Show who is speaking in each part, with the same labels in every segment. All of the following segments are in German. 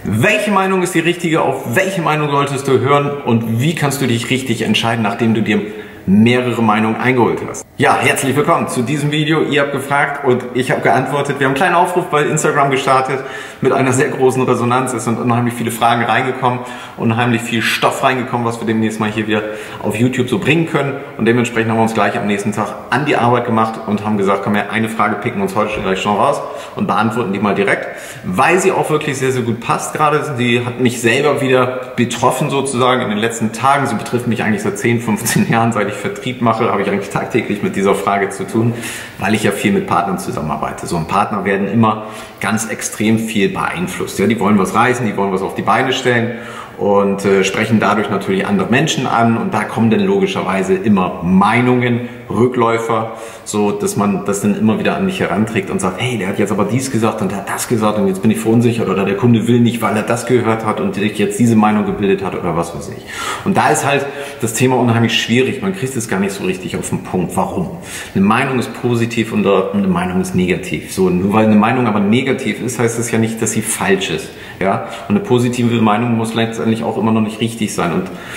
Speaker 1: Welche Meinung ist die richtige? Auf welche Meinung solltest du hören? Und wie kannst du dich richtig entscheiden, nachdem du dir mehrere Meinungen eingeholt hast? Ja, herzlich willkommen zu diesem Video. Ihr habt gefragt und ich habe geantwortet. Wir haben einen kleinen Aufruf bei Instagram gestartet mit einer sehr großen Resonanz. Es sind unheimlich viele Fragen reingekommen, unheimlich viel Stoff reingekommen, was wir demnächst mal hier wieder auf YouTube so bringen können. Und dementsprechend haben wir uns gleich am nächsten Tag an die Arbeit gemacht und haben gesagt, komm her, eine Frage picken wir uns heute gleich schon raus und beantworten die mal direkt, weil sie auch wirklich sehr, sehr gut passt gerade. Sie hat mich selber wieder betroffen sozusagen in den letzten Tagen. Sie betrifft mich eigentlich seit 10, 15 Jahren, seit ich Vertrieb mache, habe ich eigentlich tagtäglich mit dieser Frage zu tun, weil ich ja viel mit Partnern zusammenarbeite. So, und Partner werden immer ganz extrem viel beeinflusst. Ja, die wollen was reißen, die wollen was auf die Beine stellen und sprechen dadurch natürlich andere Menschen an, und da kommen dann logischerweise immer Meinungen, Rückläufer, so dass man das dann immer wieder an mich heranträgt und sagt, hey, der hat jetzt aber dies gesagt und der hat das gesagt und jetzt bin ich verunsichert, oder der Kunde will nicht, weil er das gehört hat und sich jetzt diese Meinung gebildet hat oder was weiß ich. Und da ist halt das Thema unheimlich schwierig, man kriegt es gar nicht so richtig auf den Punkt. Warum? Eine Meinung ist positiv und eine Meinung ist negativ. So, nur weil eine Meinung aber negativ ist, heißt es ja nicht, dass sie falsch ist. Ja? Und eine positive Meinung muss letztendlich auch immer noch nicht richtig sein.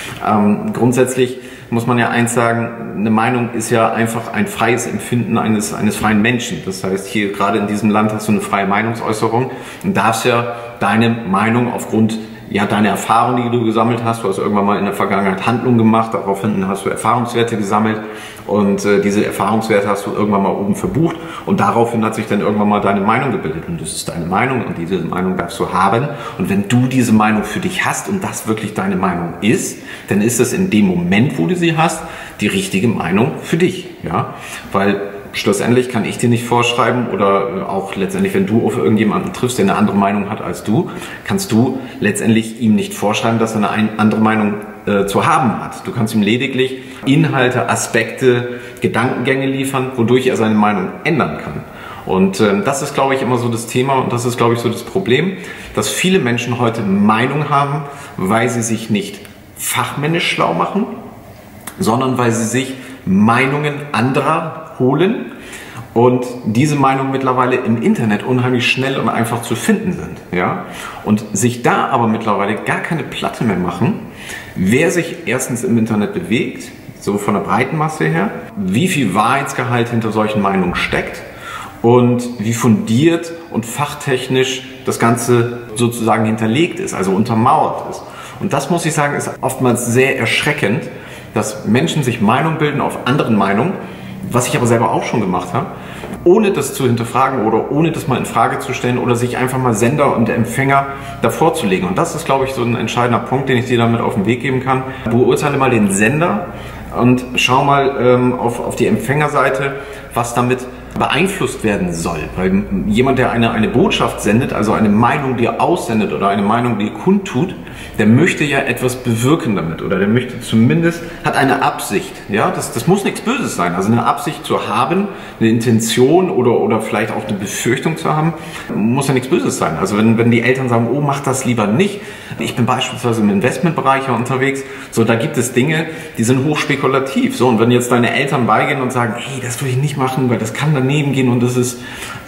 Speaker 1: Und grundsätzlich muss man ja eins sagen, eine Meinung ist ja einfach ein freies Empfinden eines freien Menschen. Das heißt, hier gerade in diesem Land hast du eine freie Meinungsäußerung und darfst ja deine Meinung aufgrund deiner Erfahrung, die du gesammelt hast, du hast irgendwann mal in der Vergangenheit Handlungen gemacht, daraufhin hast du Erfahrungswerte gesammelt und diese Erfahrungswerte hast du irgendwann mal oben verbucht und daraufhin hat sich dann irgendwann mal deine Meinung gebildet und das ist deine Meinung und diese Meinung darfst du haben, und wenn du diese Meinung für dich hast und das wirklich deine Meinung ist, dann ist es in dem Moment, wo du sie hast, die richtige Meinung für dich, ja, weil schlussendlich kann ich dir nicht vorschreiben, oder auch letztendlich, wenn du auf irgendjemanden triffst, der eine andere Meinung hat als du, kannst du letztendlich ihm nicht vorschreiben, dass er eine andere Meinung zu haben hat. Du kannst ihm lediglich Inhalte, Aspekte, Gedankengänge liefern, wodurch er seine Meinung ändern kann. Und das ist, glaube ich, immer so das Thema und das ist, glaube ich, so das Problem, dass viele Menschen heute Meinung haben, weil sie sich nicht fachmännisch schlau machen, sondern weil sie sich Meinungen anderer holen und diese Meinungen mittlerweile im Internet unheimlich schnell und einfach zu finden sind. Ja? Und sich da aber mittlerweile gar keine Platte mehr machen, wer sich erstens im Internet bewegt, so von der breiten Masse her, wie viel Wahrheitsgehalt hinter solchen Meinungen steckt und wie fundiert und fachtechnisch das Ganze sozusagen hinterlegt ist, also untermauert ist. Und das, muss ich sagen, ist oftmals sehr erschreckend, dass Menschen sich Meinung bilden auf anderen Meinungen, was ich aber selber auch schon gemacht habe, ohne das zu hinterfragen oder ohne das mal in Frage zu stellen oder sich einfach mal Sender und Empfänger davor zu legen. Und das ist, glaube ich, so ein entscheidender Punkt, den ich dir damit auf den Weg geben kann. Beurteile mal den Sender und schau mal auf die Empfängerseite, was damit beeinflusst werden soll. Weil jemand, der eine Botschaft sendet, also eine Meinung, die er aussendet oder eine Meinung, die er kundtut, der möchte ja etwas bewirken damit, oder der möchte zumindest, hat eine Absicht. Ja? Das muss nichts Böses sein. Also eine Absicht zu haben, eine Intention oder vielleicht auch eine Befürchtung zu haben, muss ja nichts Böses sein. Also wenn die Eltern sagen, oh, mach das lieber nicht. Ich bin beispielsweise im Investmentbereich unterwegs, so, da gibt es Dinge, die sind hochspekulativ. So, und wenn jetzt deine Eltern beigehen und sagen, hey, das will ich nicht machen, weil das kann daneben gehen und das ist,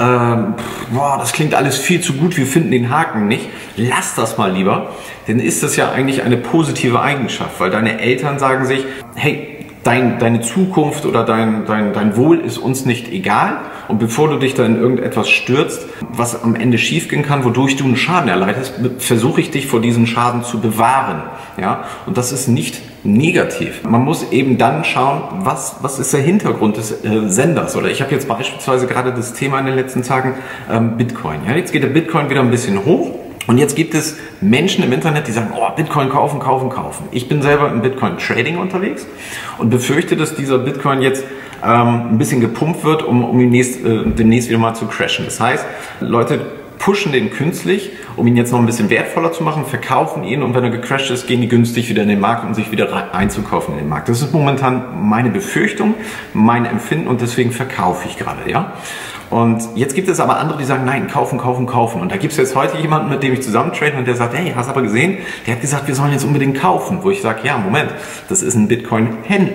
Speaker 1: das klingt alles viel zu gut, wir finden den Haken nicht, lass das mal lieber, dann ist das ja eigentlich eine positive Eigenschaft, weil deine Eltern sagen sich, hey, deine Zukunft oder dein Wohl ist uns nicht egal, und bevor du dich da in irgendetwas stürzt, was am Ende schief gehen kann, wodurch du einen Schaden erleidest, versuche ich dich vor diesem Schaden zu bewahren. Ja? Und das ist nicht negativ. Man muss eben dann schauen, was ist der Hintergrund des Senders. Oder ich habe jetzt beispielsweise gerade das Thema in den letzten Tagen Bitcoin. Ja? Jetzt geht der Bitcoin wieder ein bisschen hoch. Und jetzt gibt es Menschen im Internet, die sagen, oh, Bitcoin kaufen, kaufen, kaufen. Ich bin selber im Bitcoin-Trading unterwegs und befürchte, dass dieser Bitcoin jetzt ein bisschen gepumpt wird, um demnächst wieder mal zu crashen. Das heißt, Leute pushen den künstlich, um ihn jetzt noch ein bisschen wertvoller zu machen, verkaufen ihn, und wenn er gecrashed ist, gehen die günstig wieder in den Markt, um sich wieder einzukaufen in den Markt. Das ist momentan meine Befürchtung, mein Empfinden, und deswegen verkaufe ich gerade, ja. Und jetzt gibt es aber andere, die sagen, nein, kaufen, kaufen, kaufen. Und da gibt es jetzt heute jemanden, mit dem ich zusammen trade, und der sagt, hey, hast du aber gesehen, der hat gesagt, wir sollen jetzt unbedingt kaufen. Wo ich sage, ja, Moment, das ist ein Bitcoin-Händler.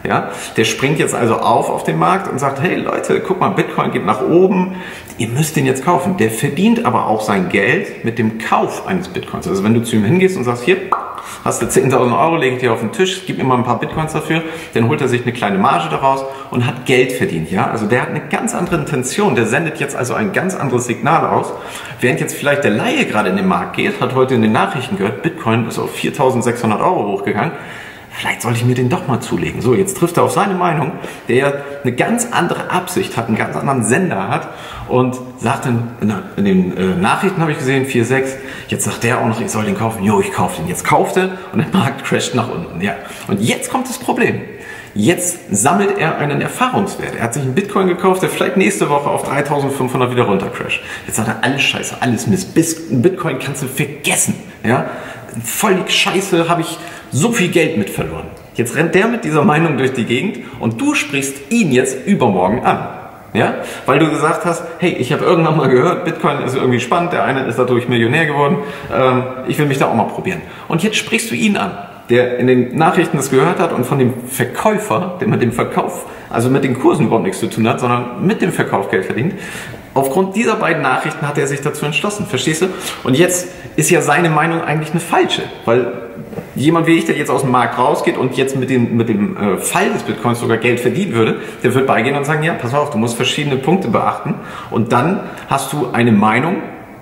Speaker 1: Ja? Der springt jetzt also auf den Markt und sagt, hey Leute, guck mal, Bitcoin geht nach oben, ihr müsst den jetzt kaufen. Der verdient aber auch sein Geld mit dem Kauf eines Bitcoins. Also wenn du zu ihm hingehst und sagst, hier, hast du 10.000 Euro, leg ich dir auf den Tisch, gib mir mal ein paar Bitcoins dafür, dann holt er sich eine kleine Marge daraus und hat Geld verdient. Ja? Also der hat eine ganz andere Intention, der sendet jetzt also ein ganz anderes Signal aus. Während jetzt vielleicht der Laie gerade in den Markt geht, hat heute in den Nachrichten gehört, Bitcoin ist auf 4.600 Euro hochgegangen. Vielleicht sollte ich mir den doch mal zulegen. So, jetzt trifft er auf seine Meinung, der eine ganz andere Absicht hat, einen ganz anderen Sender hat und sagt dann, in den Nachrichten habe ich gesehen, 4,6, jetzt sagt der auch noch, ich soll den kaufen. Jo, ich kaufe den. Jetzt kauft er und der Markt crasht nach unten. Ja. Und jetzt kommt das Problem. Jetzt sammelt er einen Erfahrungswert. Er hat sich einen Bitcoin gekauft, der vielleicht nächste Woche auf 3.500 wieder runtercrasht. Jetzt sagt er, alles Scheiße, alles Mist. Bitcoin kannst du vergessen. Ja? Voll die Scheiße, habe ich so viel Geld mit verloren. Jetzt rennt der mit dieser Meinung durch die Gegend und du sprichst ihn jetzt übermorgen an. Ja? Weil du gesagt hast, hey, ich habe irgendwann mal gehört, Bitcoin ist irgendwie spannend, der eine ist dadurch Millionär geworden, ich will mich da auch mal probieren. Und jetzt sprichst du ihn an, der in den Nachrichten das gehört hat und von dem Verkäufer, der mit dem Verkauf, also mit den Kursen überhaupt nichts zu tun hat, sondern mit dem Verkauf Geld verdient. Aufgrund dieser beiden Nachrichten hat er sich dazu entschlossen, verstehst du? Und jetzt ist ja seine Meinung eigentlich eine falsche, weil jemand wie ich, der jetzt aus dem Markt rausgeht und jetzt mit dem Fall des Bitcoins sogar Geld verdienen würde, der wird beigehen und sagen, ja, pass auf, du musst verschiedene Punkte beachten und dann hast du eine Meinung,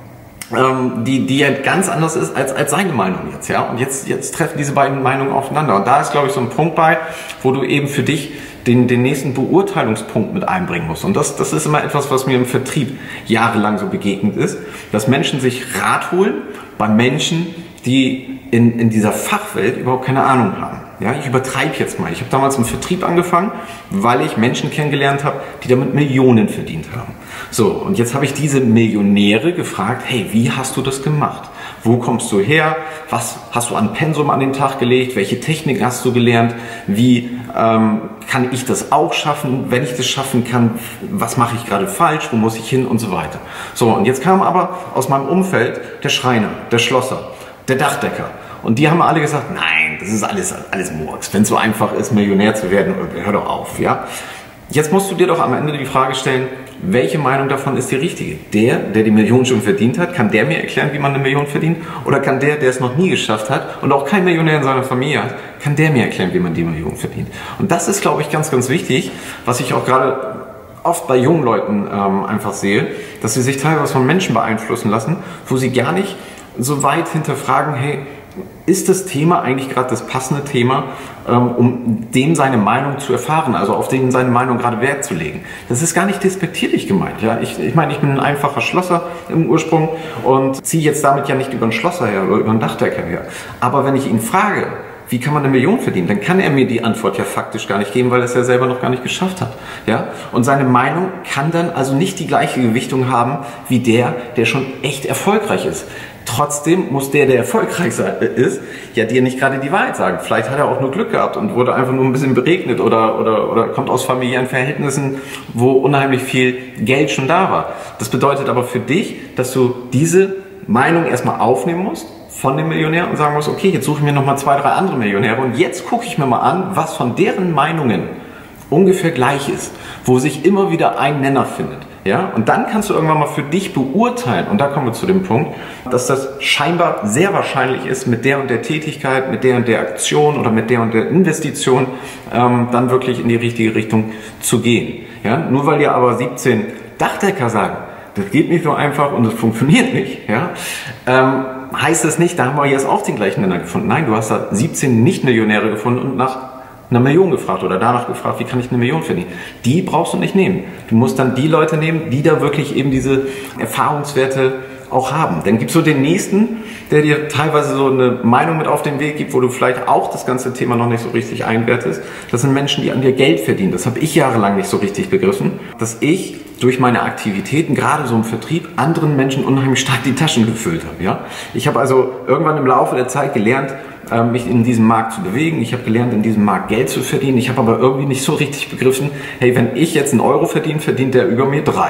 Speaker 1: die ja ganz anders ist als seine Meinung jetzt, ja. Und jetzt treffen diese beiden Meinungen aufeinander. Und da ist, glaube ich, so ein Punkt bei, wo du eben für dich den nächsten Beurteilungspunkt mit einbringen musst. Und das ist immer etwas, was mir im Vertrieb jahrelang so begegnet ist, dass Menschen sich Rat holen bei Menschen, die in dieser Fachwelt überhaupt keine Ahnung haben. Ja, ich übertreibe jetzt mal. Ich habe damals im Vertrieb angefangen, weil ich Menschen kennengelernt habe, die damit Millionen verdient haben. So, und jetzt habe ich diese Millionäre gefragt, hey, wie hast du das gemacht? Wo kommst du her? Was hast du an Pensum an den Tag gelegt? Welche Technik hast du gelernt? Wie kann ich das auch schaffen? Wenn ich das schaffen kann, was mache ich gerade falsch? Wo muss ich hin? Und so weiter. So, und jetzt kam aber aus meinem Umfeld der Schreiner, der Schlosser, der Dachdecker. Und die haben alle gesagt, nein, das ist alles Murks. Wenn es so einfach ist, Millionär zu werden, hör doch auf. Ja? Jetzt musst du dir doch am Ende die Frage stellen, welche Meinung davon ist die richtige? Der die Million schon verdient hat, kann der mir erklären, wie man eine Million verdient? Oder kann der es noch nie geschafft hat und auch kein Millionär in seiner Familie hat, kann der mir erklären, wie man die Million verdient? Und das ist, glaube ich, ganz, ganz wichtig, was ich auch gerade oft bei jungen Leuten einfach sehe, dass sie sich teilweise von Menschen beeinflussen lassen, wo sie gar nicht so weit hinterfragen, hey, ist das Thema eigentlich gerade das passende Thema, um dem seine Meinung zu erfahren, also auf den seine Meinung gerade Wert zu legen. Das ist gar nicht despektierlich gemeint. Ja? Ich meine, ich bin ein einfacher Schlosser im Ursprung und ziehe jetzt damit ja nicht über einen Schlosser her oder über einen Dachdecker her. Aber wenn ich ihn frage, wie kann man eine Million verdienen, dann kann er mir die Antwort ja faktisch gar nicht geben, weil er es ja selber noch gar nicht geschafft hat. Ja? Und seine Meinung kann dann also nicht die gleiche Gewichtung haben wie der schon echt erfolgreich ist. Trotzdem muss der erfolgreich ist, ja dir nicht gerade die Wahrheit sagen. Vielleicht hat er auch nur Glück gehabt und wurde einfach nur ein bisschen beregnet oder kommt aus familiären Verhältnissen, wo unheimlich viel Geld schon da war. Das bedeutet aber für dich, dass du diese Meinung erstmal aufnehmen musst von dem Millionär und sagen musst, okay, jetzt suche ich mir nochmal 2, 3 andere Millionäre und jetzt gucke ich mir mal an, was von deren Meinungen ungefähr gleich ist, wo sich immer wieder ein Nenner findet. Ja? Und dann kannst du irgendwann mal für dich beurteilen, und da kommen wir zu dem Punkt, dass das scheinbar sehr wahrscheinlich ist, mit der und der Tätigkeit, mit der und der Aktion oder mit der und der Investition dann wirklich in die richtige Richtung zu gehen. Ja? Nur weil dir aber 17 Dachdecker sagen, das geht nicht so einfach und das funktioniert nicht, ja? Heißt das nicht, da haben wir jetzt auch den gleichen Nenner gefunden. Nein, du hast da 17 Nicht-Millionäre gefunden und nach einer Million gefragt oder danach gefragt, wie kann ich eine Million verdienen. Die brauchst du nicht nehmen. Du musst dann die Leute nehmen, die da wirklich eben diese Erfahrungswerte auch haben. Dann gibst du den Nächsten, der dir teilweise so eine Meinung mit auf den Weg gibt, wo du vielleicht auch das ganze Thema noch nicht so richtig einwertest. Das sind Menschen, die an dir Geld verdienen. Das habe ich jahrelang nicht so richtig begriffen, dass ich durch meine Aktivitäten, gerade so im Vertrieb, anderen Menschen unheimlich stark die Taschen gefüllt habe. Ja? Ich habe also irgendwann im Laufe der Zeit gelernt, mich in diesem Markt zu bewegen. Ich habe gelernt, in diesem Markt Geld zu verdienen. Ich habe aber irgendwie nicht so richtig begriffen, hey, wenn ich jetzt einen Euro verdiene, verdient der über mir 3.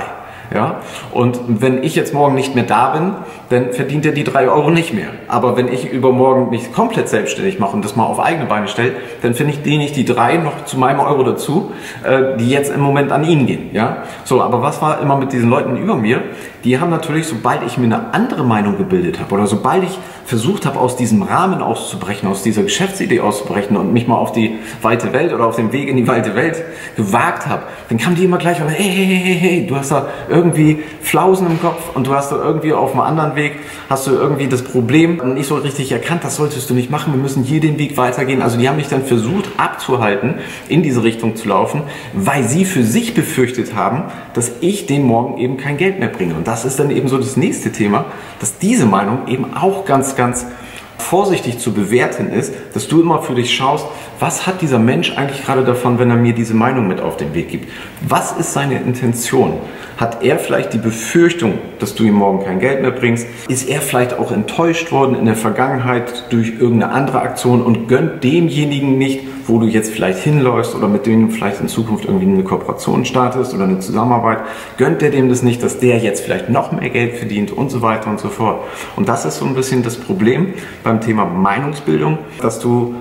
Speaker 1: Ja? Und wenn ich jetzt morgen nicht mehr da bin, dann verdient er die 3 Euro nicht mehr. Aber wenn ich übermorgen mich komplett selbstständig mache und das mal auf eigene Beine stelle, dann finde ich die 3 noch zu meinem Euro dazu, die jetzt im Moment an ihn gehen. Ja? So, aber was war immer mit diesen Leuten über mir? Die haben natürlich, sobald ich mir eine andere Meinung gebildet habe oder sobald ich versucht habe, aus diesem Rahmen auszubrechen, aus dieser Geschäftsidee auszubrechen und mich mal auf die weite Welt oder auf den Weg in die weite Welt gewagt habe, dann kamen die immer gleich und hey, du hast da irgendwie Flausen im Kopf und du hast da irgendwie auf einem anderen Weg, hast du irgendwie das Problem nicht so richtig erkannt, das solltest du nicht machen, wir müssen hier den Weg weitergehen. Also die haben mich dann versucht abzuhalten, in diese Richtung zu laufen, weil sie für sich befürchtet haben, dass ich denen morgen eben kein Geld mehr bringe. Und das ist dann eben so das nächste Thema, dass diese Meinung eben auch ganz vorsichtig zu bewerten ist, dass du immer für dich schaust, was hat dieser Mensch eigentlich gerade davon, wenn er mir diese Meinung mit auf den Weg gibt? Was ist seine Intention? Hat er vielleicht die Befürchtung, dass du ihm morgen kein Geld mehr bringst? Ist er vielleicht auch enttäuscht worden in der Vergangenheit durch irgendeine andere Aktion und gönnt demjenigen nicht, wo du jetzt vielleicht hinläufst oder mit dem du vielleicht in Zukunft irgendwie eine Kooperation startest oder eine Zusammenarbeit? Gönnt er dem das nicht, dass der jetzt vielleicht noch mehr Geld verdient und so weiter und so fort? Und das ist so ein bisschen das Problem beim Thema Meinungsbildung, dass du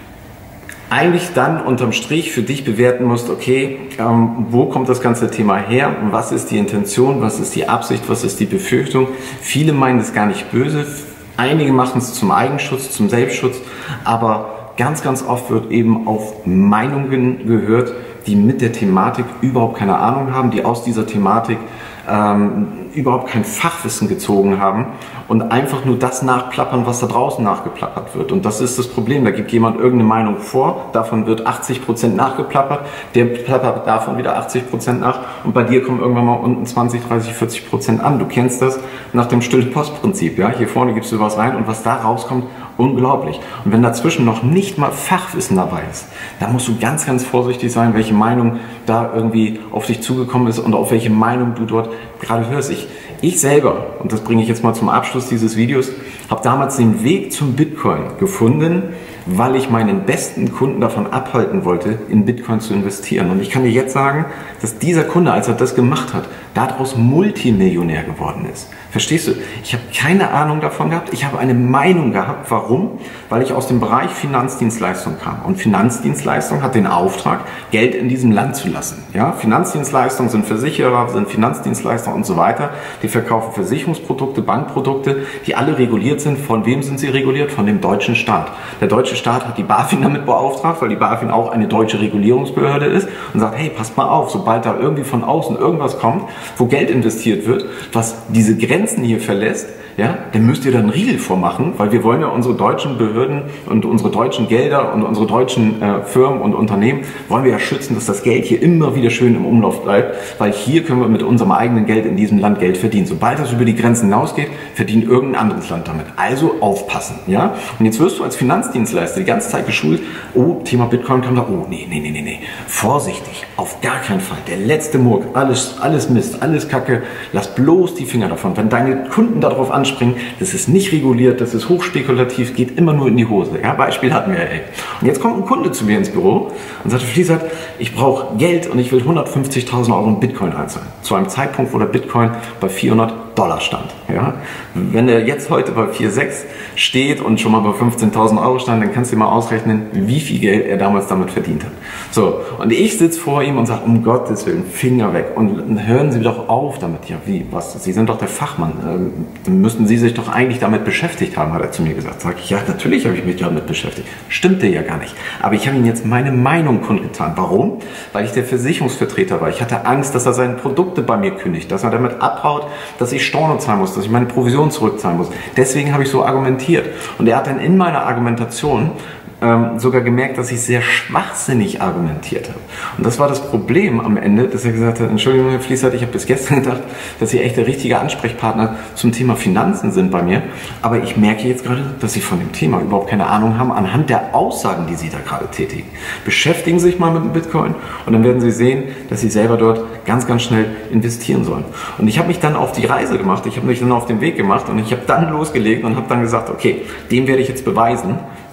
Speaker 1: eigentlich dann unterm Strich für dich bewerten musst, okay, wo kommt das ganze Thema her? Was ist die Intention? Was ist die Absicht? Was ist die Befürchtung? Viele meinen das gar nicht böse. Einige machen es zum Eigenschutz, zum Selbstschutz. Aber ganz oft wird eben auf Meinungen gehört, die mit der Thematik überhaupt keine Ahnung haben, die aus dieser Thematik überhaupt kein Fachwissen gezogen haben und einfach nur das nachplappern, was da draußen nachgeplappert wird. Und das ist das Problem. Da gibt jemand irgendeine Meinung vor, davon wird 80% nachgeplappert, der plappert davon wieder 80% nach und bei dir kommen irgendwann mal unten 20, 30, 40% an. Du kennst das nach dem Stille-Post-Prinzip. Ja? Hier vorne gibst du was rein und was da rauskommt, unglaublich. Und wenn dazwischen noch nicht mal Fachwissen dabei ist, dann musst du ganz vorsichtig sein, welche Meinung da irgendwie auf dich zugekommen ist und auf welche Meinung du dort gerade hörst. Ich selber, und das bringe ich jetzt mal zum Abschluss dieses Videos, habe damals den Weg zum Bitcoin gefunden, weil ich meinen besten Kunden davon abhalten wollte, in Bitcoin zu investieren. Und ich kann dir jetzt sagen, dass dieser Kunde, als er das gemacht hat, daraus Multimillionär geworden ist. Verstehst du? Ich habe keine Ahnung davon gehabt. Ich habe eine Meinung gehabt. Warum? Weil ich aus dem Bereich Finanzdienstleistung kam. Und Finanzdienstleistung hat den Auftrag, Geld in diesem Land zu lassen. Ja? Finanzdienstleistungen sind Versicherer, sind Finanzdienstleister und so weiter. Die verkaufen Versicherungsprodukte, Bankprodukte, die alle reguliert sind. Von wem sind sie reguliert? Von dem deutschen Staat. Der deutsche Staat hat die BaFin damit beauftragt, weil die BaFin auch eine deutsche Regulierungsbehörde ist und sagt, hey, passt mal auf, sobald da irgendwie von außen irgendwas kommt, wo Geld investiert wird, was diese Grenzen hier verlässt, ja, dann müsst ihr da einen Riegel vormachen, weil wir wollen ja unsere deutschen Behörden und unsere deutschen Gelder und unsere deutschen Firmen und Unternehmen wollen wir ja schützen, dass das Geld hier immer wieder schön im Umlauf bleibt, weil hier können wir mit unserem eigenen Geld in diesem Land Geld verdienen. Sobald das über die Grenzen hinausgeht, verdient irgendein anderes Land damit. Also aufpassen, ja. Und jetzt wirst du als Finanzdienstleister die ganze Zeit geschult, oh, Thema Bitcoin kam da, oh, nee, vorsichtig, auf gar keinen Fall, der letzte Murk, alles Mist, alles Kacke, lass bloß die Finger davon. Wenn deine Kunden darauf anspringen, das ist nicht reguliert, das ist hochspekulativ, geht immer nur in die Hose. Ja, Beispiel hatten wir ja. Und jetzt kommt ein Kunde zu mir ins Büro und sagt, Fließert, ich brauche Geld und ich will 150.000 Euro in Bitcoin einzahlen. Zu einem Zeitpunkt, wo der Bitcoin bei $400 stand. Ja? Wenn er jetzt heute bei 4,6 steht und schon mal bei 15.000 Euro stand, dann kannst du dir mal ausrechnen, wie viel Geld er damals damit verdient hat. So, und ich sitze vor ihm und sage, um Gottes Willen, Finger weg und hören Sie doch auf damit. Ja, wie, was? Sie sind doch der Fachmann. Dann müssten Sie sich doch eigentlich damit beschäftigt haben, hat er zu mir gesagt. Sag ich, ja, natürlich habe ich mich damit beschäftigt. Stimmte ja gar nicht. Aber ich habe Ihnen jetzt meine Meinung kundgetan. Warum? Weil ich der Versicherungsvertreter war. Ich hatte Angst, dass er seine Produkte bei mir kündigt, dass er damit abhaut, dass ich Storno zahlen muss, dass ich meine Provision zurückzahlen muss. Deswegen habe ich so argumentiert. Und er hat dann in meiner Argumentation sogar gemerkt, dass ich sehr schwachsinnig argumentiert habe. Und das war das Problem am Ende, dass er gesagt hat, Entschuldigung, Herr Fließert, ich habe bis gestern gedacht, dass Sie echt der richtige Ansprechpartner zum Thema Finanzen sind bei mir. Aber ich merke jetzt gerade, dass Sie von dem Thema überhaupt keine Ahnung haben, anhand der Aussagen, die Sie da gerade tätigen. Beschäftigen Sie sich mal mit dem Bitcoin und dann werden Sie sehen, dass Sie selber dort ganz schnell investieren sollen. Und ich habe mich dann auf die Reise gemacht, ich habe mich dann auf den Weg gemacht und ich habe dann losgelegt und habe dann gesagt, okay, dem werde ich jetzt beweisen,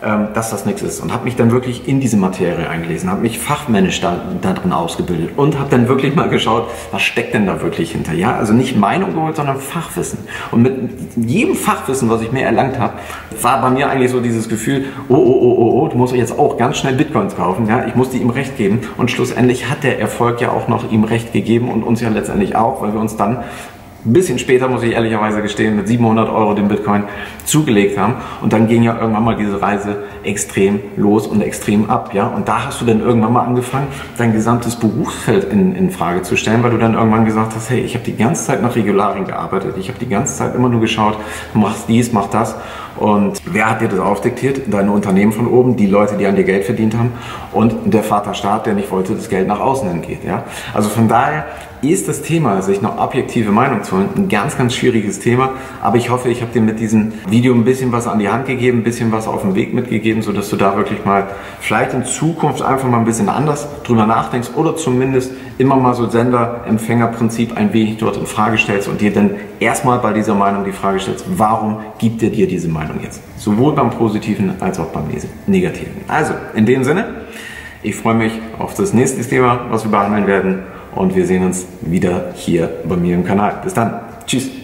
Speaker 1: dass das nichts ist. Und habe mich dann wirklich in diese Materie eingelesen, habe mich fachmännisch da drin ausgebildet und habe dann wirklich mal geschaut, was steckt denn da wirklich hinter. Ja, also nicht Meinung geholt, sondern Fachwissen. Und mit jedem Fachwissen, was ich mir erlangt habe, war bei mir eigentlich so dieses Gefühl, oh, du musst jetzt auch ganz schnell Bitcoins kaufen. Ja, ich musste ihm recht geben. Und schlussendlich hat der Erfolg ja auch noch ihm recht gegeben und uns ja letztendlich auch, weil wir uns dann ein bisschen später, muss ich ehrlicherweise gestehen, mit 700 € den Bitcoin zugelegt haben. Und dann ging ja irgendwann mal diese Reise extrem los und extrem ab. Ja? Und da hast du dann irgendwann mal angefangen, dein gesamtes Berufsfeld in Frage zu stellen, weil du dann irgendwann gesagt hast, hey, ich habe die ganze Zeit nach Regularien gearbeitet. Ich habe die ganze Zeit immer nur geschaut, du machst dies, mach das. Und wer hat dir das aufdiktiert? Deine Unternehmen von oben, die Leute, die an dir Geld verdient haben und der Vaterstaat, der nicht wollte, dass Geld nach außen hin geht. Ja? Also von daher ist das Thema, sich noch objektive Meinung zu holen, ein ganz, ganz schwieriges Thema. Aber ich hoffe, ich habe dir mit diesem Video ein bisschen was an die Hand gegeben, ein bisschen was auf den Weg mitgegeben, sodass du da wirklich mal vielleicht in Zukunft einfach mal ein bisschen anders drüber nachdenkst oder zumindest immer mal so Sender-Empfänger-Prinzip ein wenig dort in Frage stellst und dir dann erstmal bei dieser Meinung die Frage stellst, warum gibt er dir diese Meinung jetzt? Sowohl beim Positiven als auch beim Negativen. Also, in dem Sinne, ich freue mich auf das nächste Thema, was wir behandeln werden. Und wir sehen uns wieder hier bei mir im Kanal. Bis dann. Tschüss.